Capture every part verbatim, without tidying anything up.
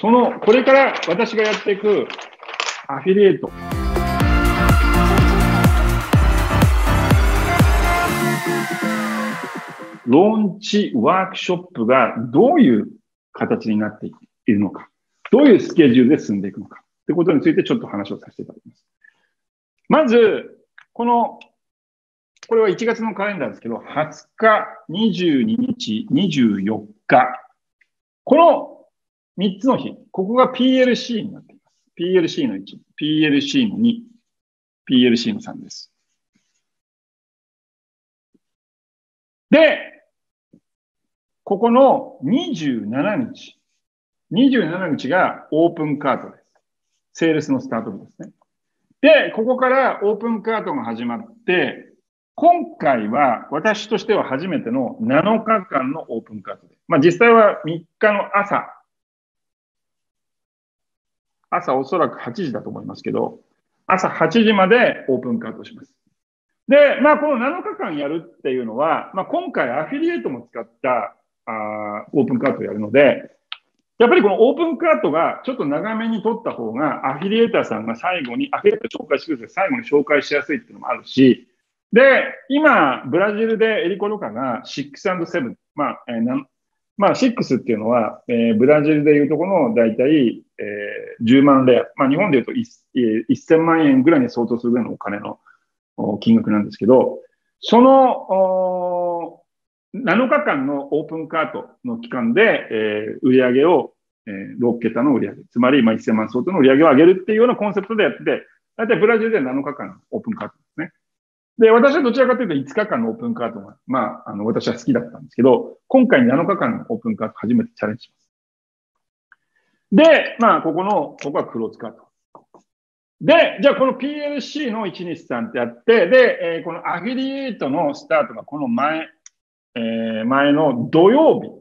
その、これから私がやっていくアフィリエイト。ローンチワークショップがどういう形になっているのか、どういうスケジュールで進んでいくのかということについてちょっと話をさせていただきます。まず、この、これはいちがつのカレンダーですけど、はつか、にじゅうににち、にじゅうよっか。このみっつの日、ここが ピーエルシー になっています。ピーエルシー のいち、ピーエルシー のに、ピーエルシー のさんです。で、ここのにじゅうしちにち。にじゅうしちにちがオープンカートです。セールスのスタート日ですね。で、ここからオープンカートが始まって、今回は私としては初めてのなのかかんのオープンカートです。まあ実際はみっかの朝、朝おそらくはちじだと思いますけど、朝はちじまでオープンカートします。で、まあこのなのかかんやるっていうのは、まあ今回アフィリエイトも使ったあオープンカートをやるので、やっぱりこのオープンカートがちょっと長めに取った方が、アフィリエーターさんが最後に、アフィリエーター紹介してくれて最後に紹介しやすいっていうのもあるし、で、今、ブラジルでエリコロカがろくとなな、まあ、えー、なまあ、ろくっていうのは、えー、ブラジルでいうところのだいたい、えー、じゅうまんレア、まあ日本でいうとせんまんえんぐらいに相当するぐらいのお金の金額なんですけど、その、なのかかんのオープンカートの期間で、えー、売り上げを、えー、ろっけたの売り上げ、つまり、まあ、せんまん相当の売り上げを上げるっていうようなコンセプトでやってて、だいたいブラジルではなのかかんのオープンカートですね。で、私はどちらかというといつかかんのオープンカートが、まあ、あの、私は好きだったんですけど、今回なのかかんのオープンカート初めてチャレンジします。で、まあ、ここの、ここはクローズカート。で、じゃあこの ピーエルシー のいちにちさんってやって、で、えー、このアフィリエイトのスタートがこの前、えー、前の土曜日。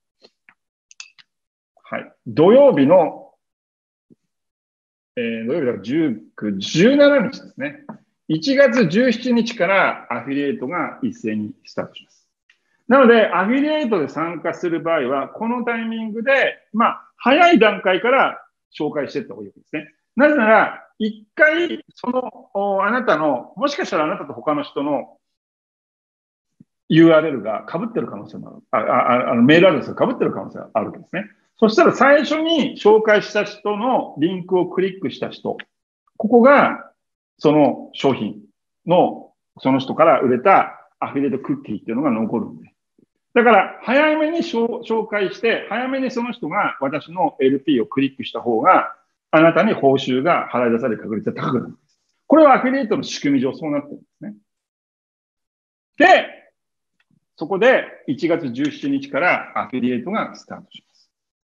はい。土曜日の、えー、土曜日だからじゅうく、じゅうしちにちですね。いちがつじゅうしちにちからアフィリエイトが一斉にスタートします。なので、アフィリエイトで参加する場合は、このタイミングで、まあ、早い段階から紹介していった方がいいですね。なぜなら、一回、その、あなたの、もしかしたらあなたと他の人の ユーアールエル が被ってる可能性もある。あああのメールアドレスが被ってる可能性があるわけですね。そしたら最初に紹介した人のリンクをクリックした人、ここがその商品のその人から売れたアフィリエイトクッキーっていうのが残るんで。だから早めに紹介して、早めにその人が私の エルピー をクリックした方が、あなたに報酬が払い出される確率が高くなるんです。これはアフィリエイトの仕組み上そうなってるんですね。で、そこでいちがつじゅうしちにちからアフィリエイトがスタートします。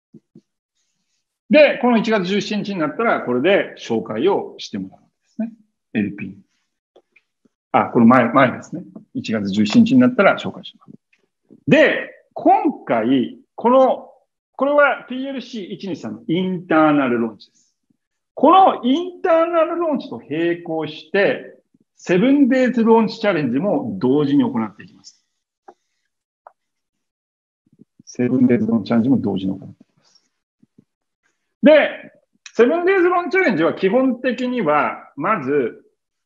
で、このいちがつじゅうしちにちになったら、これで紹介をしてもらうんですね。エルピー。あ、この前、前ですね。いちがつじゅうしちにちになったら紹介します。で、今回、この、これは ピーエルシーいちにちさんのインターナルローンチです。このインターナルローンチと並行して、セブンデイズローンチチャレンジも同時に行っていきます。セブンデイズローンチチャレンジも同時に行っています。で、セブンデイズローンチチャレンジは基本的には、まず、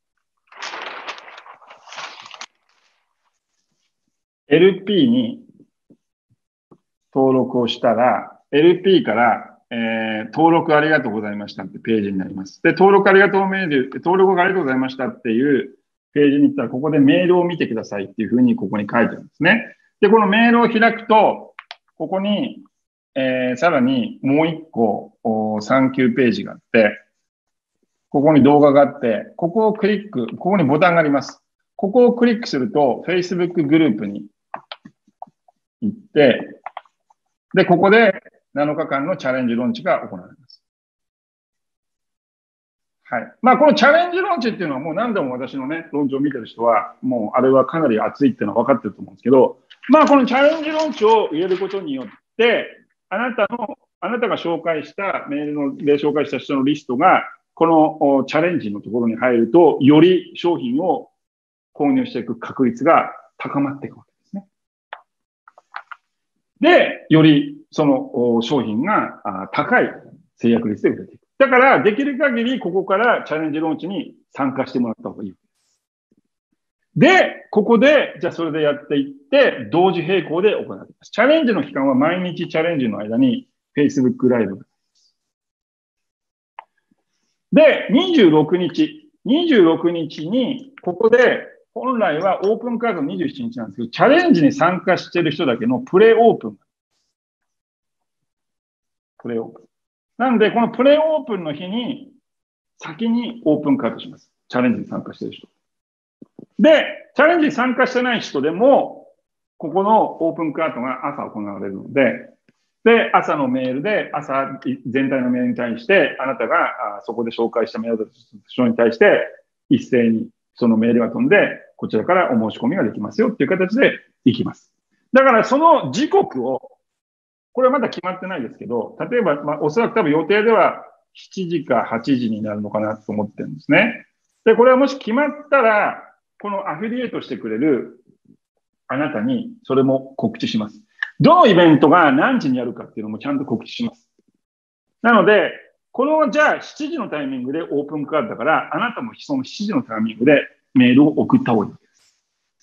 エルピー に登録をしたら、エルピー から、えー、登録ありがとうございましたってページになります。で、登録ありがとうメール、登録ありがとうございましたっていうページに行ったら、ここでメールを見てくださいっていうふうにここに書いてあるんですね。で、このメールを開くと、ここに、えー、さらにもう一個、サンキューページがあって、ここに動画があって、ここをクリック、ここにボタンがあります。ここをクリックすると、Facebook グループに行って、で、ここでなのかかんのチャレンジローンチが行われます。はい。まあ、このチャレンジローンチっていうのはもう何度も私のね、ローンチを見てる人は、もうあれはかなり熱いっていうのは分かってると思うんですけど、まあ、このチャレンジローンチを入れることによって、あなたの、あなたが紹介したメールので紹介した人のリストが、このチャレンジのところに入ると、より商品を購入していく確率が高まっていくわけですね。で、よりその商品が高い制約率で売れていく。だから、できる限りここからチャレンジローンチに参加してもらった方がいい。で、ここで、じゃあそれでやっていって、同時並行で行われます。チャレンジの期間は毎日チャレンジの間に Facebook ライブが。で、にじゅうろくにち、にじゅうろくにちに、ここで、本来はオープンカードにじゅうしちにちなんですけど、チャレンジに参加している人だけのプレイオープン。プレイオープン。なので、このプレイオープンの日に、先にオープンカードします。チャレンジに参加している人。で、チャレンジに参加してない人でも、ここのオープンカードが朝行われるので、で、朝のメールで、朝全体のメールに対して、あなたがそこで紹介したメールの人に対して、一斉にそのメールが飛んで、こちらからお申し込みができますよっていう形で行きます。だからその時刻を、これはまだ決まってないですけど、例えば、まあ、おそらく多分予定ではしちじかはちじになるのかなと思ってるんですね。で、これはもし決まったら、このアフィリエイトしてくれるあなたにそれも告知します。どのイベントが何時にやるかっていうのもちゃんと告知します。なので、このじゃあしちじのタイミングでオープンカードだから、あなたもそのしちじのタイミングでメールを送った方がいいです。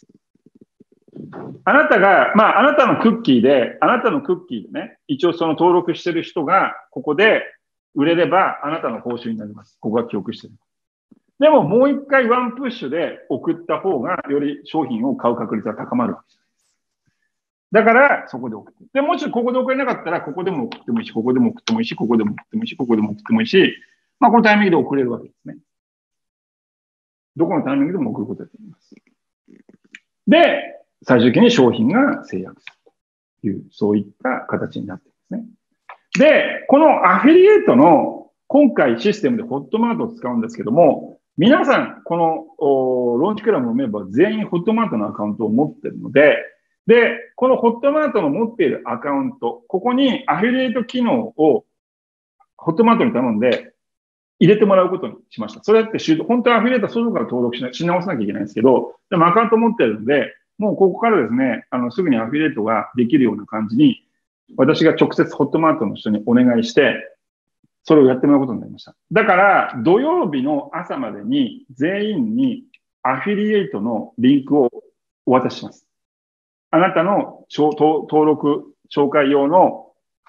あなたが、まああなたのクッキーで、あなたのクッキーでね、一応その登録してる人がここで売れればあなたの報酬になります。ここが記憶してる。でももう一回ワンプッシュで送った方がより商品を買う確率が高まるわけです。だからそこで送って。で、もしここで送れなかったらここでも送ってもいいし、ここでも送ってもいいし、ここでも送ってもいいし、ここでも送ってもいいし、まあこのタイミングで送れるわけですね。どこのタイミングでも送ることができます。で、最終的に商品が制約するという、そういった形になっていますね。で、このアフィリエイトの今回システムでホットマートを使うんですけども、皆さん、このローンチクラブのメンバー全員ホットマートのアカウントを持っているので、で、このホットマートの持っているアカウント、ここにアフィリエイト機能をホットマートに頼んで入れてもらうことにしました。それって本当はアフィリエイトは外から登録しなし直さなきゃいけないんですけど、でもアカウント持っているので、もうここからですね、あの、すぐにアフィリエイトができるような感じに、私が直接ホットマートの人にお願いして、それをやってもらうことになりました。だから、土曜日の朝までに全員にアフィリエイトのリンクをお渡しします。あなたの登録、紹介用の、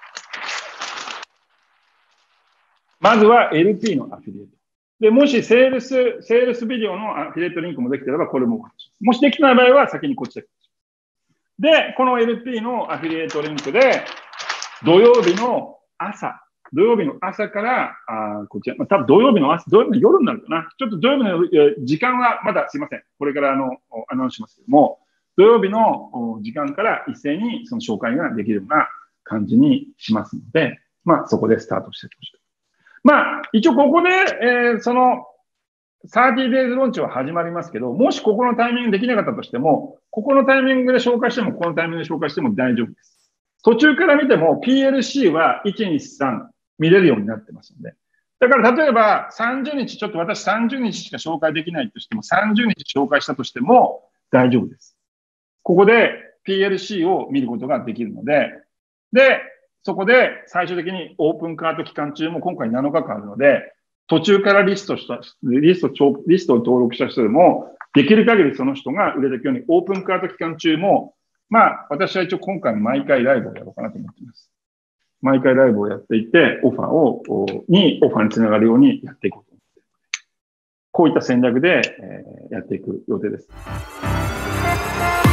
まずは エルピー のアフィリエイト。で、もしセールス、セールスビデオのアフィリエイトリンクもできてれば、これもお渡しします。もしできない場合は先にこっちで。で、この エルピー のアフィリエイトリンクで、土曜日の朝、土曜日の朝から、あこちら、まあ、多分土曜日の朝、土曜日の夜になるかな。ちょっと土曜日の時間はまだすいません。これからあの、アナウンスしますけども、土曜日の時間から一斉にその紹介ができるような感じにしますので、まあそこでスタートしてほしい。まあ、一応ここで、えー、その、さんじゅうデイズローンチは始まりますけど、もしここのタイミングできなかったとしても、ここのタイミングで紹介しても、ここのタイミングで紹介しても大丈夫です。途中から見ても ピーエルシー はいち、に、さん見れるようになってますので。だから例えばさんじゅうにち、ちょっと私さんじゅうにちしか紹介できないとしても、さんじゅうにち紹介したとしても大丈夫です。ここで ピーエルシー を見ることができるので、で、そこで最終的にオープンカート期間中も今回なのかかんあるので、途中からリストした、リスト、リストを登録した人でも、できる限りその人が売れていくように、オープンカート期間中も、まあ、私は一応今回毎回ライブをやろうかなと思っています。毎回ライブをやっていて、オファーを、に、オファーにつながるようにやっていこうと思っています。こういった戦略で、えー、やっていく予定です。